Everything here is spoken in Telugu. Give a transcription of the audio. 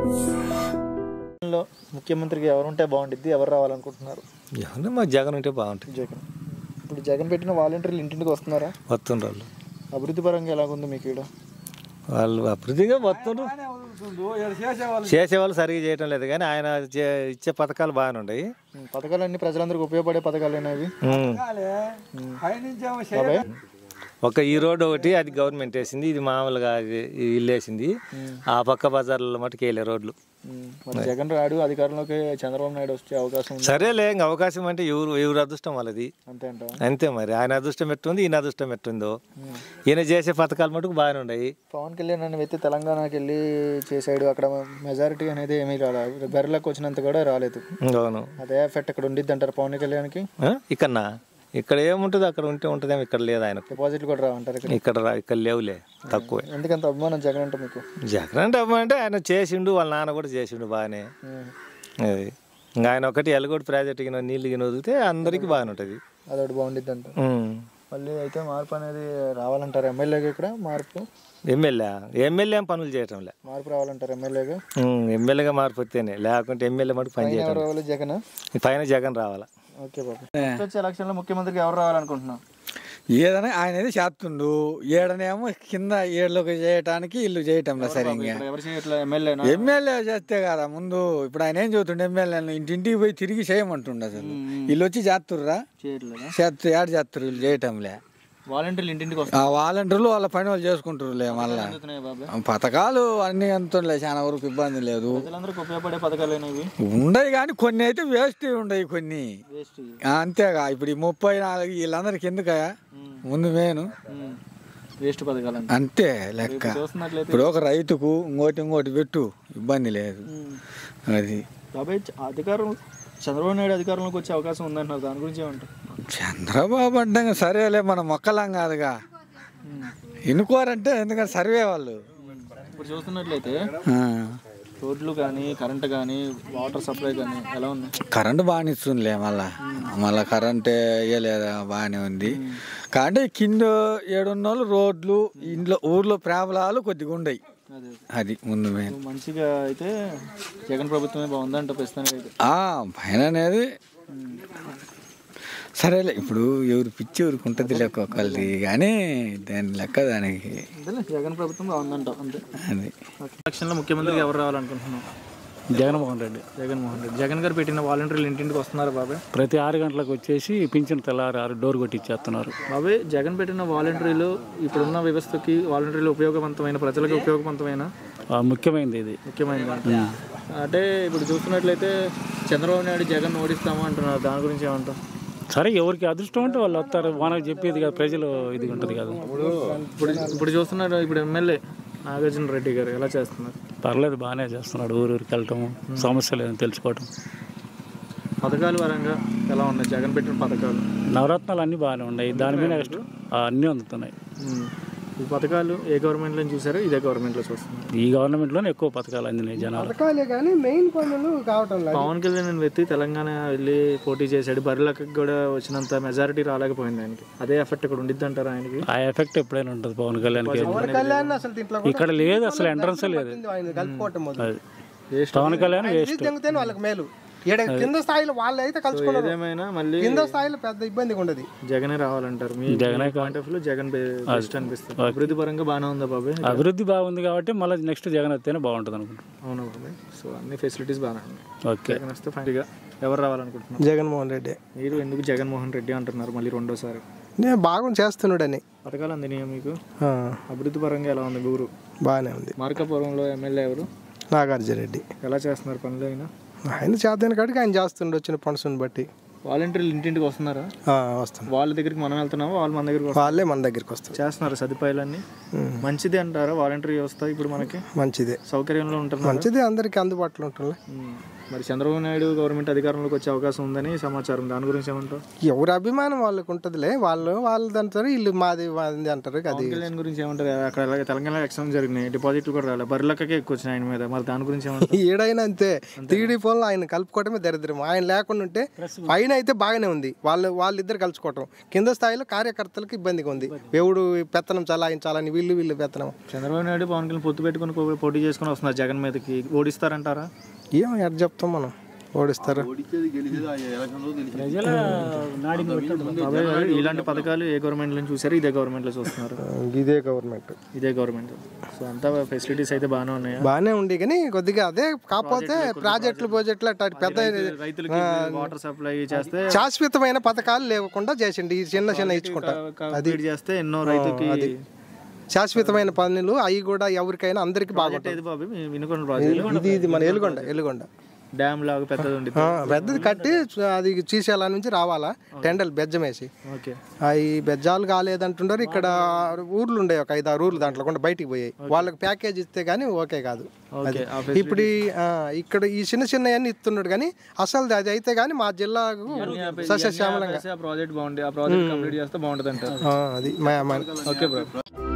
ముఖ్యమంత్రికి ఎవరు ఉంటే బాగుంటుంది, ఎవరు రావాలనుకుంటున్నారు? ఎవరు మా జగన్ ఉంటే బాగుంటుంది. జగన్. ఇప్పుడు జగన్ పెట్టిన వాలంటీర్లు ఇంటింటికి వస్తున్నారా? వస్తుండ్రు వాళ్ళు. అభివృద్ధి పరంగా ఎలాగుంది మీకు? ఇక్కడ వాళ్ళు అభివృద్ధిగా వస్తుండ్రు, చేసేవాళ్ళు సరిగ్గా చేయటం లేదు. కానీ ఆయన ఇచ్చే పథకాలు బాగానే ఉన్నాయి. పథకాలన్నీ ప్రజలందరికీ ఉపయోగపడే పథకాలు అనేవి. ఒక ఈ రోడ్డు ఒకటి అది గవర్నమెంట్ వేసింది, ఇది మామూలుగా ఇల్లు వేసింది. ఆ పక్క బజార్లో మటుకు వేయలే రోడ్లు. జగన్ రాడు అధికారంలోకి, చంద్రబాబు నాయుడు వచ్చే అవకాశం ఉంది. సరేలే, ఇంక అవకాశం అంటే ఎవరు అదృష్టం వాళ్ళది. అంతే అంట. అంతే మరి. ఆయన అదృష్టం ఎట్టుంది, ఈయన అదృష్టం ఎట్టుందో. ఈయన చేసే పథకాలు మటుకు బాగానే ఉన్నాయి. పవన్ కళ్యాణ్ అనే వ్యక్తి తెలంగాణకి వెళ్ళి చేసాడు, అక్కడ మెజారిటీ అనేది ఏమీ రాలేదు, బరిలోకి వచ్చినంత కూడా రాలేదు. అవును, అదే ఎఫెక్ట్ అక్కడ ఉండిద్ది అంటారు పవన్ కళ్యాణ్కి. ఇక్కడనా? ఇక్కడ ఏముంటుంది, అక్కడ ఉంటే ఉంటుందేమో, ఇక్కడ లేదు. ఆయన డిపాజిట్లు కూడా రావంటారు ఇక్కడ లేవులే, తక్కువే. ఎందుకంత అభిమానం జగన్ అంటే మీకు? జగన్ అంటే అభిమానం అంటే ఆయన చేసిండు, వాళ్ళ నాన్న కూడా చేసిండు బాగానే. అది ఇంకా ఆయన ఒకటి ఎలగొట్టి ప్రాజెక్ట్ నీళ్ళు గిన వదిలితే అందరికి బాగానే ఉంటుంది. అదొకటి బాగుండిద్ది అంట. మళ్ళీ అయితే మార్పు అనేది రావాలంటారు ఎమ్మెల్యేగా. ఇక్కడ మార్పు ఎమ్మెల్యే పనులు చేయటంలే, మార్పు రావాలంటారు ఎమ్మెల్యేగా. ఎమ్మెల్యేగా మార్పు వస్తేనే, లేకుంటే ఎమ్మెల్యే మటుకు పని చేయటం. జగన్ పైన జగన్ రావాలా. ఓకే బాబు. వచ్చే ఎలక్షన్ లో ముఖ్యమంత్రికి ఎవరు రావాలనుకుంటున్నాం? ఏదైనా ఆయన ఏది చేస్తుండు, ఏడనేమో కింద ఏడులోకి చేయటానికి ఇల్లు చేయటంలో సరిగ్గా. ఎమ్మెల్యే చేస్తే కదా ముందు. ఇప్పుడు ఆయన ఏం చెబుతుండే, ఎమ్మెల్యేలు ఇంటింటికి పోయి తిరిగి చేయమంటుండే. అసలు వీళ్ళు వచ్చి చేస్తుర్రా? ఏడు చేస్తారు వీళ్ళు చేయటంలే. వాలంటీర్లు ఇంటింటికి వాలంటీర్లు వాళ్ళ పని వాళ్ళు చేసుకుంటారులే. మళ్ళా పథకాలు అన్ని అంతుండే, చాలా వరకు ఇబ్బంది లేదు. ఉపయోగపడే పథకాలు ఉండయి కానీ కొన్ని అయితే వేస్ట్ ఉండయి కొన్ని. అంతేగా ఇప్పుడు ఈ 34 వీళ్ళందరికి ఎందుకయా ముందు మెయిన్ వేస్ట్ పథకాలు అంతే లెక్క. ఇప్పుడు ఒక రైతుకు ఇంకోటి పెట్టు, ఇబ్బంది లేదు. అది అధికారం చంద్రబాబు నాయుడు అధికారంలోకి వచ్చే అవకాశం ఉందంటున్నారు, దాని గురించి ఏమంటారు? చంద్రబాబు అంటే సరేలే, మనం మొక్కలాం కాదుగా, ఎన్నుకోరంటే. ఎందుకంటే సర్వే వాళ్ళు. ఇప్పుడు చూస్తున్నట్లయితే రోడ్లు కానీ, కరెంటు కానీ, వాటర్ సప్లై కానీ ఎలా ఉంది? కరెంటు బాగానే ఇస్తుందిలే. మళ్ళా కరెంట్ వేయలేదా, బాగానే ఉంది. కానీ కింద ఏడున్న వాళ్ళు రోడ్లు, ఇంట్లో ఊర్లో ప్రాబ్లాలు కొద్దిగా ఉండయి. అది ముందు మంచిగా అయితే జగన్ ప్రభుత్వమే బాగుందంట ప్రస్తుతానికి. పైన అనేది సరేలే, ఇప్పుడు ఎవరు పిచ్చి ఎవరికి ఉంటుంది లెక్క ఒకళ్ళది, కానీ దాని లెక్క దానికి జగన్ ప్రభుత్వం బాగుందంట అంతే. అది ఎలక్షన్లో ముఖ్యమంత్రికి ఎవరు రావాలనుకుంటున్నాం? జగన్మోహన్ రెడ్డి. జగన్ గారు పెట్టిన వాలంటీర్లు ఇంటింటికి వస్తున్నారు బాబాయ్. ప్రతి 6 గంటలకు వచ్చేసి పింఛన్ తెల్లారి 6 డోర్ కొట్టిచ్చేస్తున్నారు బాబాయ్. జగన్ పెట్టిన వాలంటీర్లు ఇప్పుడున్న వ్యవస్థకి వాలంటీర్లు ఉపయోగవంతమైన, ప్రజలకు ఉపయోగవంతమైన, ముఖ్యమైనది ఇది. ముఖ్యమైనది అంటే ఇప్పుడు చూస్తున్నట్లయితే చంద్రబాబు నాయుడు జగన్ ఓడిస్తాము అంటున్నారు, దాని గురించి ఏమంటారు? సరే, ఎవరికి అదృష్టం ఉంటే వాళ్ళు వస్తారు. మనకు చెప్పేది కదా, ప్రజలు ఇది ఉంటుంది కదా. ఇప్పుడు చూస్తున్నారు, ఇప్పుడు ఎమ్మెల్యే నాగార్జున రెడ్డి గారు ఎలా చేస్తున్నారు? పర్లేదు, బాగానే చేస్తున్నాడు. ఊరికి వెళ్ళటము, సమస్యలు ఏదైనా తెలుసుకోవటం. పథకాల పరంగా ఎలా ఉన్నాయి జగన్ పెట్టిన పథకాలు? నవరత్నాలు అన్నీ బాగానే ఉన్నాయి, దాని మీద అన్నీ అందుతున్నాయి. ఈ పథకాలు ఏ గవర్నమెంట్లో చూసారో ఇదే గవర్నమెంట్లో చూస్తున్నారు? ఈ గవర్నమెంట్లోనే ఎక్కువ పథకాలు అందినాయి జనాలు. పవన్ కళ్యాణ్ వ్యక్తి తెలంగాణ వెళ్ళి పోటీ చేశాడు, బరిలోకి కూడా వచ్చినంత మెజారిటీ రాలేకపోయింది ఆయనకి. అదే ఎఫెక్ట్ ఇక్కడ ఉండిద్ది అంటారు ఆయనకి? ఆ ఎఫెక్ట్ ఎప్పుడైనా ఉంటుంది పవన్ కళ్యాణ్కి. ఇక్కడ లేదు, అసలు ఎంట్రన్స్ లేదు. పవన్ కళ్యాణ్ వేస్ట్. కింద స్థాయిలో వాళ్ళు అయితే కలుసుకున్నారు. మళ్ళీ కింద స్థాయిలో పెద్ద ఇబ్బందిగా ఉండదు. జగనే రావాలంటారు మీ point of view? Jagan best అనిపిస్తుంది. అభివృద్ధి పరంగా బాగానే ఉందా బాబాయ్? అభివృద్ధి బాగుంది కాబట్టి మళ్ళీ నెక్స్ట్ జగన్ వస్తేనే బాగుంటుంది అనుకుంటున్నాను. అవునా బాబాయ్? సో అన్ని ఫెసిలిటీస్ బాగానే ఉన్నాయి. ఓకే, జగన్ వస్తే ఫైనల్గా ఎవరు రావాలనుకుంటున్నారు? జగన్మోహన్ రెడ్డి. మీరు ఎందుకు జగన్మోహన్ రెడ్డి అంటున్నారు మళ్ళీ రెండోసారి? నేను బాగా చేస్తున్నాడని. పథకాలు అందినాయా మీకు? అభివృద్ధి పరంగా ఎలా ఉంది ఊరు? బాగానే ఉంది. మార్కాపురంలో ఎమ్మెల్యే ఎవరు? నాగార్జున రెడ్డి. ఎలా చేస్తున్నారు పనులు? ఆయన చేద్దాని కాడికి ఆయన చేస్తుండే, వచ్చిన పనుసుని బట్టి. వాలంటీర్లు ఇంటింటికి వస్తున్నారా? వస్తాం. వాళ్ళ దగ్గరికి మనం వెళ్తున్నామా, వాళ్ళు మన దగ్గరికి? వాళ్ళే మన దగ్గరికి వస్తారు. చేస్తున్నారు సదుపాయాలన్నీ మంచిదే అంటారా వాలంటీర్ వ్యవస్థ? ఇప్పుడు మనకి మంచిదే, సౌకర్యంలో ఉంటుంది, మంచిదే, అందరికి అందుబాటులో ఉంటుంది. మరి చంద్రబాబు నాయుడు గవర్నమెంట్ అధికారంలోకి వచ్చే అవకాశం ఉందని సమాచారం, దాని గురించి ఏమంటారు? ఎవరి అభిమానం వాళ్ళకి ఉంటుందిలే, వాళ్ళు అంటారు, వీళ్ళు మాది అంటారు. అది కళ్యాణ్ గురించి ఏమంటారు? అక్కడ తెలంగాణ ఎలక్షన్ జరిగినాయి, డిపాజిట్లు కూడా రాలేదు, బరిలకే ఎక్కువ వచ్చినాయి ఆయన మీద, మరి దాని గురించి ఏమంటారు? ఏడైనా అంతే, టీడీ ఫోన్లో ఆయన కలుపుకోవడమే దరిద్రం. ఆయన లేకుండా ఉంటే పైన అయితే బాగానే ఉంది, వాళ్ళిద్దరు కలుసుకోవటం. కింద స్థాయిలో కార్యకర్తలకు ఇబ్బందిగా ఉంది, ఎవడు పెత్తనం చలాయించాలని వీళ్ళు పెత్తనం. చంద్రబాబు నాయుడు పవన్ కళ్యాణ్ పొత్తు పెట్టుకుని పోటీ చేసుకుని వస్తున్నారు జగన్ మీదకి, ఓడిస్తారంటారా? ఏమో ఎట్ చెప్తాం మనం, ఓడిస్తారు. ఇలాంటి పథకాలు ఏ గవర్నమెంట్ లో చూసారు, ఇదే గవర్నమెంట్ లో చూస్తున్నారు? ఇదే గవర్నమెంట్. సో అంతా ఫెసిలిటీస్ అయితే బాగానే ఉన్నాయి, బాగానే ఉంది. కానీ కొద్దిగా అదే కాకపోతే ప్రాజెక్టులు పెద్ద రైతులకి వాటర్ సప్లై చేస్తే శాశ్వతమైన పథకాలు లేకుండా చేసిండి, ఈ చిన్న ఇచ్చుకుంటా అది చేస్తే ఎన్నో రైతుకి శాశ్వతమైన పనులు అవి కూడా ఎవరికైనా అందరికి బాగుంటుంది. ఇది మన ఎలుగొండ డ్యామ్ లాగా పెద్దది కట్టి అది శ్రీశైలం నుంచి రావాలా టెండల్ బెజ్జం వేసి, అవి బెజ్జాలు కాలేదంటున్నారు. ఇక్కడ ఊర్లు ఉండే ఒక 5-6 ఊర్లు దాంట్లో కూడా బయటికి పోయాయి, వాళ్ళకి ప్యాకేజ్ ఇస్తే గానీ ఓకే కాదు. ఇప్పుడు ఇక్కడ ఈ చిన్న అన్ని ఇస్తున్నాడు, కానీ అసలు అది అయితే గానీ మా జిల్లాకు సస్యశ్యామలంగా ప్రాజెక్ట్ బాగుంది, ఆ ప్రాజెక్ట్ కంప్లీట్ చేస్తే బాగుంటుంది అంటారు. అది ఓకే బ్రో.